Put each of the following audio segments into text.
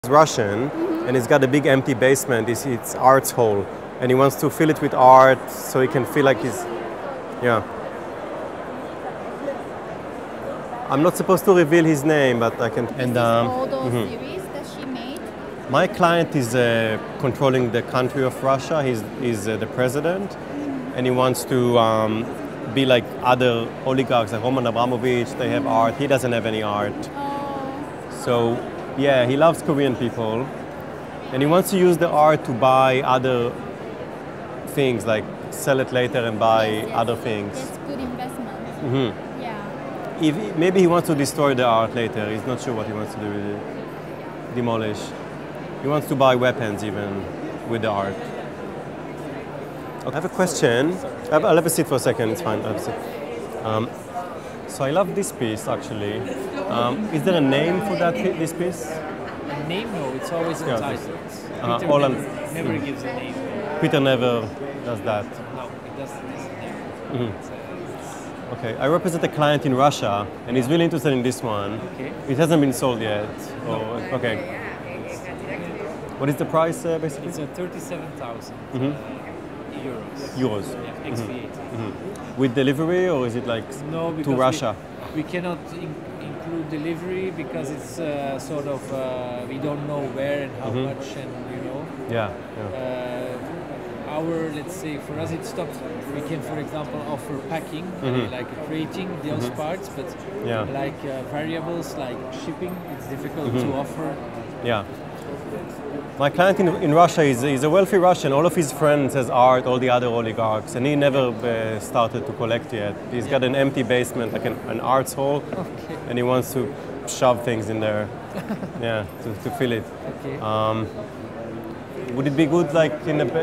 He's Russian, and he's got a big empty basement. It's art's hole, and he wants to fill it with art so he can feel like he's, yeah. I'm not supposed to reveal his name, but I can. And series that she made. my client is controlling the country of Russia. He's the president, and he wants to be like other oligarchs, like Roman Abramovich. They have art. He doesn't have any art. So, yeah, he loves Korean people, and he wants to use the art to buy other things, like sell it later and buy other things. It's good investment. Yeah. Maybe he wants to destroy the art later. He's not sure what he wants to do with it. Demolish. He wants to buy weapons even with the art. I have a question. I'll have a seat for a second. It's fine. I'll have a seat. So I love this piece actually. Is there a name for this piece? A name? No, it's always entitled. Peter never gives a name. Peter never does that. No, it doesn't. Okay, I represent a client in Russia, and he's really interested in this one. Okay. It hasn't been sold yet. Okay. What is the price, basically? It's 37,000 euros. Euros. Yeah, ex-VAT. With delivery, or is it like No, to because Russia? we cannot include delivery because it's sort of we don't know where and how much, and you know. Yeah. Let's say for us it stops. We can, for example, offer packing, like creating those parts, but like variables like shipping, it's difficult to offer. Yeah. My client in Russia is a wealthy Russian. All of his friends has art, all the other oligarchs, and he never started to collect yet. He's got an empty basement, like an arts hall, and he wants to shove things in there, to fill it. Okay. Would it be good, like in the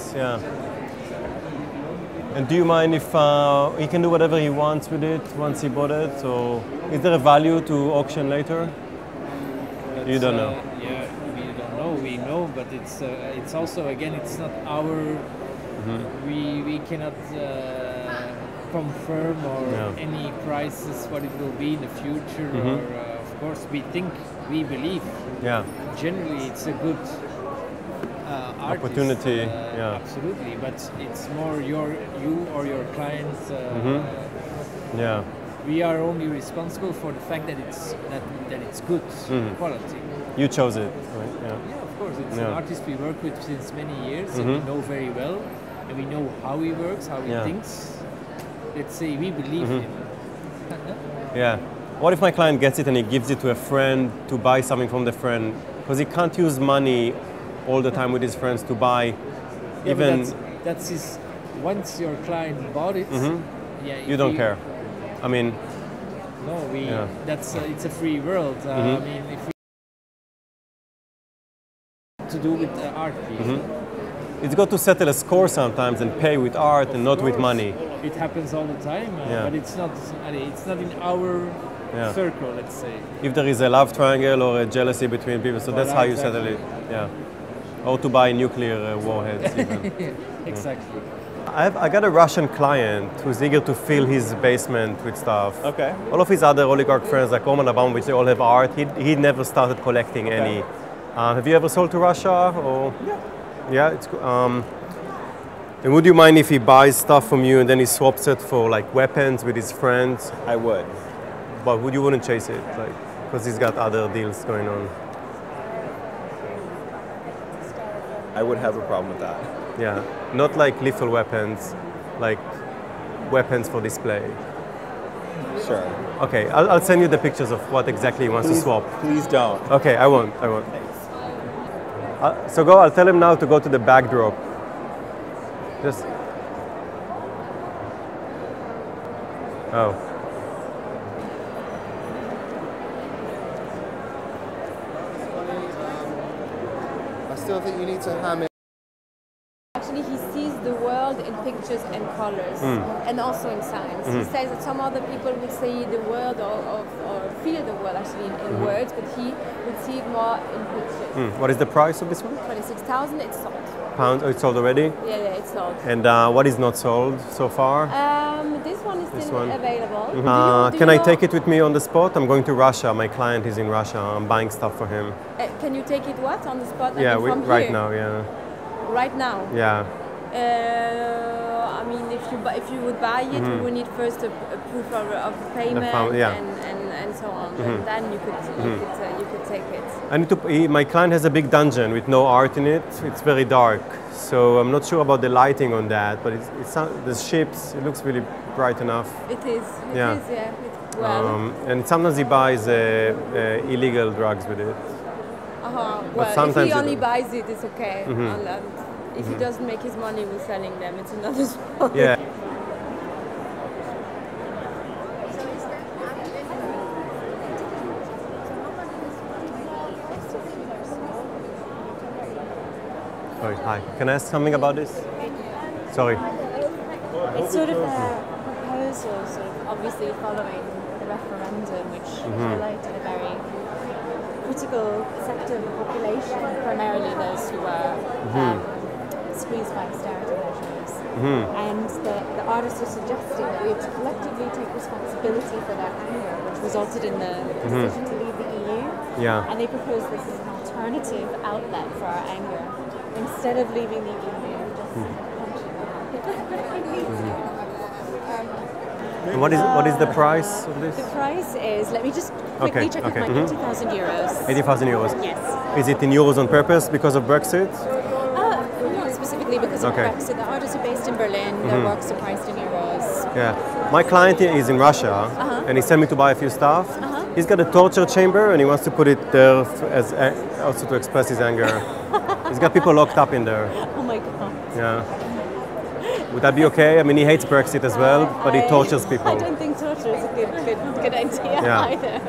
And do you mind if he can do whatever he wants with it once he bought it? Or is there a value to auction later? You don't know. Yeah, we don't know. We know, but it's also, again, it's not our. We cannot confirm or any prices what it will be in the future. Or of course, we believe. Yeah. Generally, it's a good. Opportunity, absolutely, but it's more you or your clients. Yeah. We are only responsible for the fact that it's good quality. You chose it, right? Yeah, of course. It's an artist we work with since many years, and we know very well, and we know how he works, how he thinks. Let's say we believe him. Yeah. What if my client gets it and he gives it to a friend to buy something from the friend? Because he can't use money all the time with his friends to buy even... That's his... Once your client bought it, you don't care. I mean... No, it's a free world. I mean, if we... to do with art piece. It's got to settle a score sometimes and pay with art and not with money. It happens all the time, but it's not in our circle, let's say. If there is a love triangle or a jealousy between people, so that's how you settle it. Yeah. Or to buy nuclear warheads even. Exactly. I got a Russian client who's eager to fill his basement with stuff. Okay. All of his other oligarch friends, like Roman Abramovich, they all have art. He never started collecting any. Have you ever sold to Russia? Or? Yeah, it's and would you mind if he buys stuff from you and then he swaps it for like weapons with his friends? I would. But you wouldn't chase it, like, because he's got other deals going on. I would have a problem with that. Yeah, not like lethal weapons, like weapons for display. Sure. Okay, I'll send you the pictures of what exactly he wants to swap. Please don't. Okay, I won't. So I'll tell him now to go to the backdrop. Just... Oh. I still think you need to ham it. Actually, he sees the world in pictures and colors, and also in signs. He says that some other people would see the world or feel the world actually in words, but he would see it more in pictures. What is the price of this one? 26,000, it's sold. pounds. Oh, it's sold already? Yeah, it's sold. And what is not sold so far? This one is still one. available. Can I take it with me on the spot? I'm going to Russia. My client is in Russia. I'm buying stuff for him. Can you take it what on the spot? Yeah, from right here? now. Yeah. Right now? Yeah. I mean, if you would buy it, we would need first a proof of payment and so on, and then you could take it. I need to. My client has a big dungeon with no art in it. It's very dark, so I'm not sure about the lighting on that. But it's the ships. It looks really bright enough. It is. It Yeah. is. Yeah. Well. And sometimes he buys illegal drugs with it. Well, sometimes if he only buys it, it's okay. If he doesn't make his money with selling them, it's another story. Yeah. Sorry, hi. Can I ask something about this? Sorry. It's sort of a proposal, sort of obviously following the referendum, which highlighted a very critical sector of the population, primarily those who were squeezed by austerity measures. And the artists are suggesting that we have to collectively take responsibility for that anger, which resulted in the decision to leave the EU. Yeah. And they propose this as an alternative outlet for our anger. Instead of leaving the EU, And what is the price of this? The price is, let me just quickly check with my 80,000 euros. 80,000 euros. Yes. Is it in euros on purpose because of Brexit? Not specifically because of Brexit. The artists are based in Berlin. Their works are priced in euros. Yeah. My client is in Russia, and he sent me to buy a few stuff. He's got a torture chamber, and he wants to put it there as also to express his anger. He's got people locked up in there. Oh my God. Yeah. Would that be okay? I mean, he hates Brexit as well, but he tortures people. I don't think torture is a good idea either.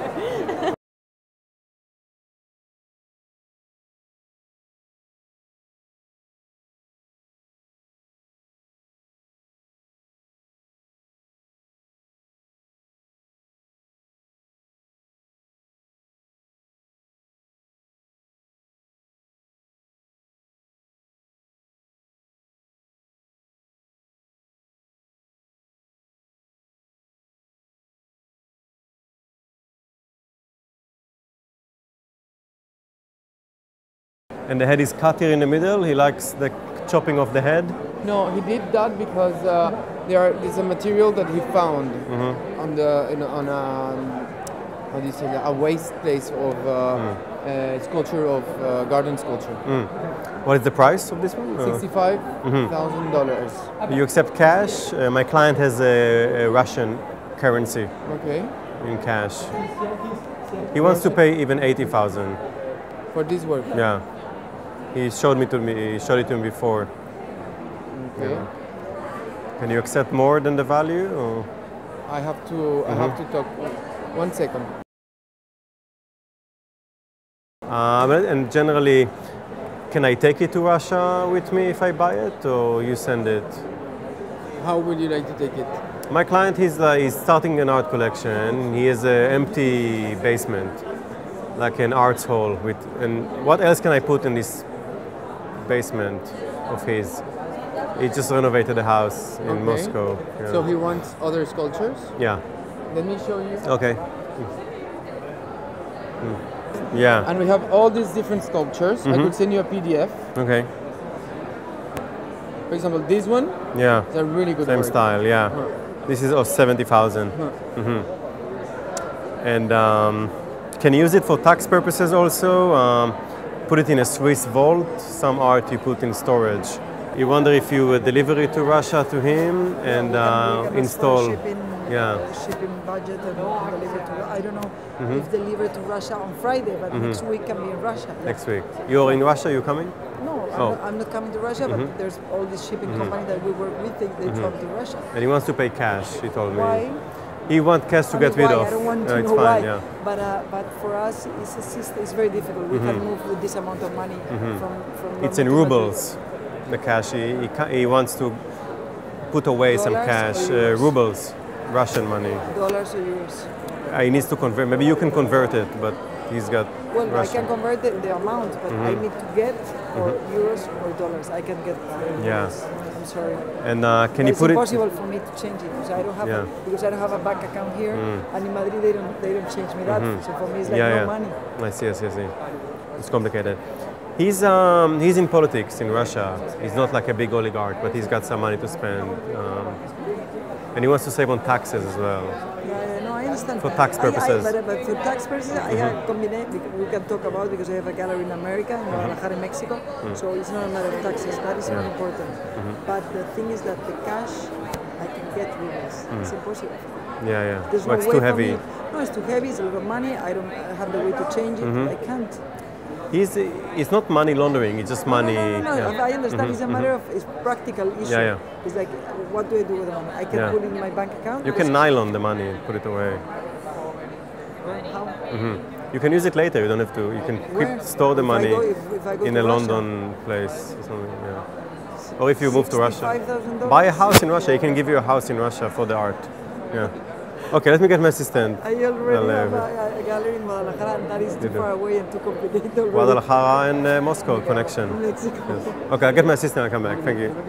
And the head is cut here in the middle. He likes the chopping off the head. No, he did that because there's a material that he found on how do you say that? A waste place of sculpture of garden sculpture. What is the price of this one? $65,000. You accept cash? My client has a Russian currency. Okay. In cash. He wants to pay even 80,000 for this work. Yeah. He showed it to me before. Okay. Yeah. Can you accept more than the value? Or? I have to talk. 1 second. And generally, can I take it to Russia with me if I buy it, or you send it? How would you like to take it? My client is starting an art collection. He has an empty basement, like an arts hall. And what else can I put in this basement of his? He just renovated a house in Moscow. Yeah. So he wants other sculptures? Yeah. Let me show you. Okay. Yeah. And we have all these different sculptures. I could send you a PDF. Okay. For example, this one. Yeah. It's a really good Same work. style. Yeah. This is 70,000. And can you use it for tax purposes also? Put it in a Swiss vault. Some art you put in storage. You wonder if you deliver it to Russia to him and install. Shipping budget and deliver to. I don't know if deliver to Russia on Friday, but next week can be in Russia. Next week. You're in Russia. You coming? No, I'm not coming to Russia, but there's all these shipping companies that we work with. They travel to Russia. And he wants to pay cash. He told me. Why? He wants cash to get rid of. I don't want to it's know fine, why. Yeah. But for us, it's a system. It's very difficult. We can move with this amount of money from. It's in rubles. The cash. He wants to put away some cash. Rubles. Russian money. Dollars or euros? He needs to convert. Maybe you can convert it, but he's got Well, I Russia? can convert the amount, but I need to get or euros or dollars. I can get euros. I'm sorry. And can you put it's it? impossible for me to change it because I don't have because I don't have a bank account here, and in Madrid they don't change me that. So for me it's like no money. I see. It's complicated. He's in politics in Russia. He's not like a big oligarch, but he's got some money to spend, and he wants to save on taxes as well. No, I understand. For tax purposes. But for tax purposes, I have combined. We can talk about because I have a gallery in America, in Guadalajara, in Mexico. So it's not a matter of taxes. That is very important. But the thing is that the cash, I can get euros. It's impossible. Yeah. There's Well, no it's way too for heavy. me. No, it's too heavy. It's a lot of money. I don't have the way to change it. I can't. It's not money laundering. It's just money. No. I understand. It's a matter of it's practical issue. Yeah. It's like, what do I do with the money? I can put it in my bank account. You can nylon the money and put it away. How? You can use it later. You don't have to. You can store the money If I go in to a Russia, London place or something. Yeah. Or if you move to Russia, $65,000? buy a house in Russia. He can give you a house in Russia for the art. Yeah. Okay, let me get my assistant. I already have a gallery in Guadalajara, and that is too far away and too complicated already. Guadalajara and Moscow connection. Mexico. Yes. Okay, I'll get my assistant. I'll come back. Thank you.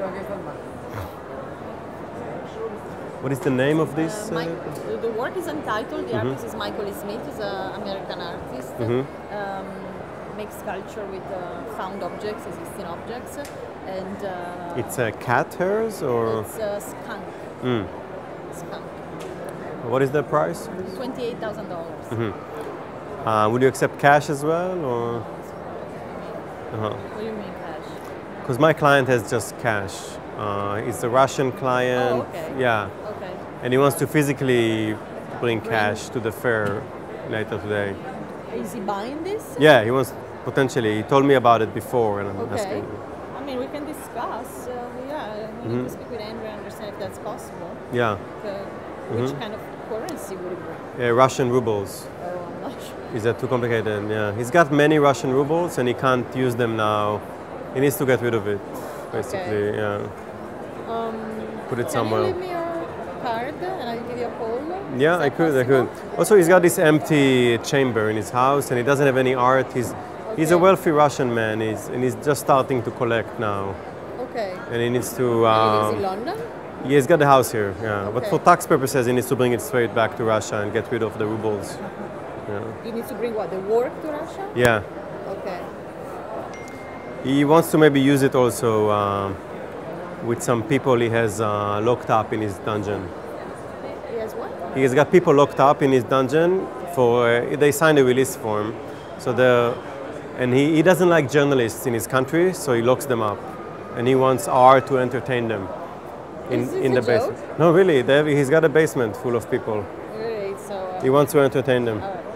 What is the name of this? The work is untitled. The artist is Michael Smith. He's an American artist. Makes sculpture with found objects, existing objects, and It's a cat hairs or? it's a skunk. Skunk. What is the price? $28,000. Would you accept cash as well, or? What do you mean cash? Because my client has just cash. It's a Russian client. Oh, okay. Yeah. Okay. And he wants to physically bring cash to the fair later today. Is he buying this? Yeah, he wants potentially. He told me about it before, and I'm Okay. asking. I mean, we can discuss. We need to speak with Andrew and understand if that's possible. Yeah. Which kind of currency would it bring? Russian rubles. Oh, I'm not sure. Is that too complicated? Yeah. He's got many Russian rubles, and he can't use them now. He needs to get rid of it, basically. Okay. Yeah. Put it Can somewhere. you leave me your card and I'll give you a call? Yeah, Is I that could. possible? Also, he's got this empty chamber in his house, and he doesn't have any art. He's a wealthy Russian man, and he's just starting to collect now. Okay. And he needs to. He lives in London? Yeah, he's got the house here. Yeah, but Okay. for tax purposes, he needs to bring it straight back to Russia and get rid of the rubles. Yeah. You need to bring what? The work to Russia? Yeah. Okay. He wants to maybe use it also with some people he has locked up in his dungeon. He has what? He has got people locked up in his dungeon for they signed a release form, and he doesn't like journalists in his country, so he locks them up, and he wants art to entertain them Is this in a the basement. joke? No, really, he's got a basement full of people. Really? So. He wants to entertain them. All right.